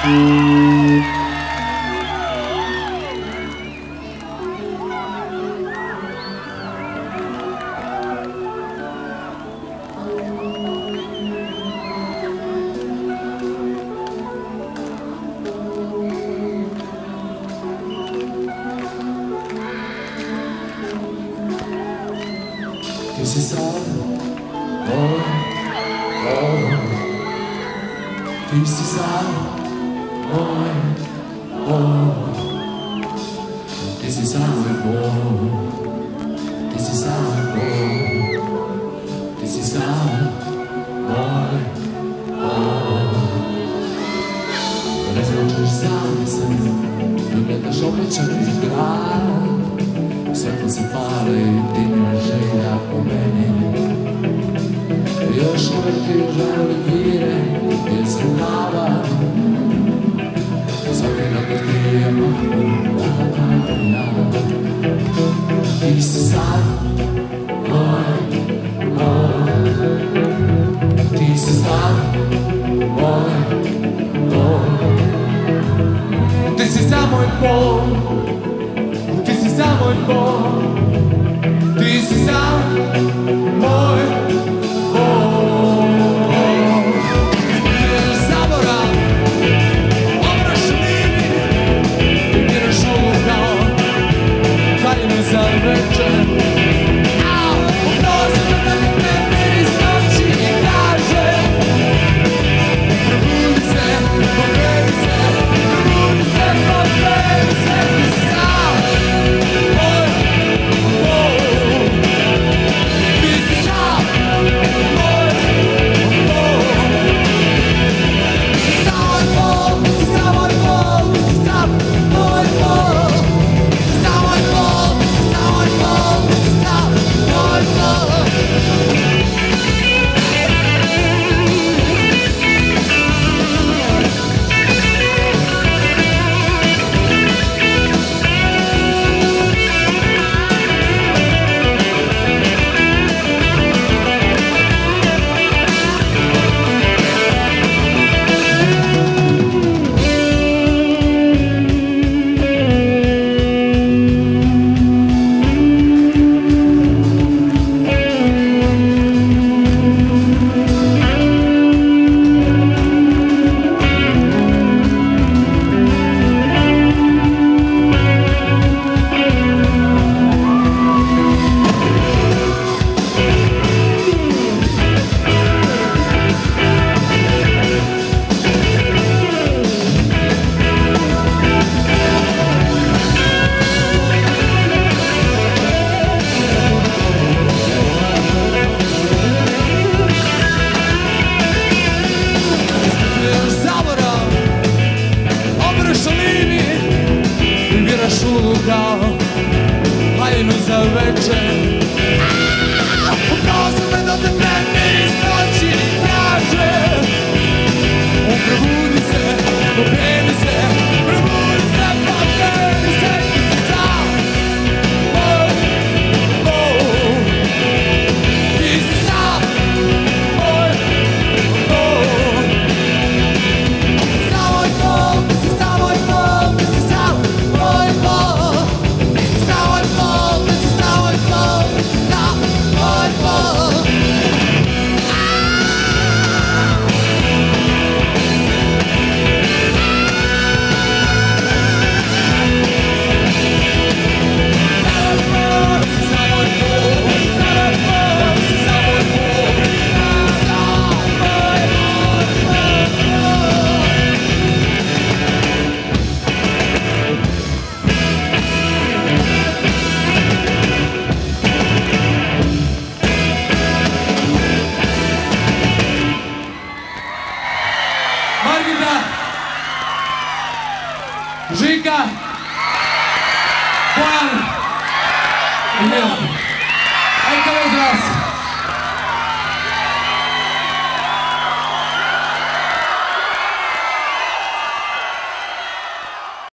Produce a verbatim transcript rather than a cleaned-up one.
Ti si sam, moj, moj. Ti si sam, moj, moj. Ti si sam moj, ti si sam moj. Ti si sam moj, moj. Razlučiš sami se, gledaš obećani grad. Svetlo se pale i dimlja želja po meni. Još uvek ti želi vire iz rukava. Svaki dan kad krijemo ti si san moj, moj. Ti si san moj, moj. Ti si san moj bol. Ti si sam moj bol, ti si sam moj bol. Zbiraš zaborav, obraš liniji, biraš ulogu kao haljinu za večer. Oprosti me da mi krene iz noći i kaže probudi se, pokreni se, probudi se, pokreni se, ti si sam. Kao haljinu za večer. Oprosti me da te krene iz noći i kaže probudi se, pokreni se, probudi se, pokreni se, ti si sam moj bol. Ti si sam moj bol. Ti si sam moj bol, ti si sam moj bol, ti si sam moj bol. Žika, Bojan i Milko.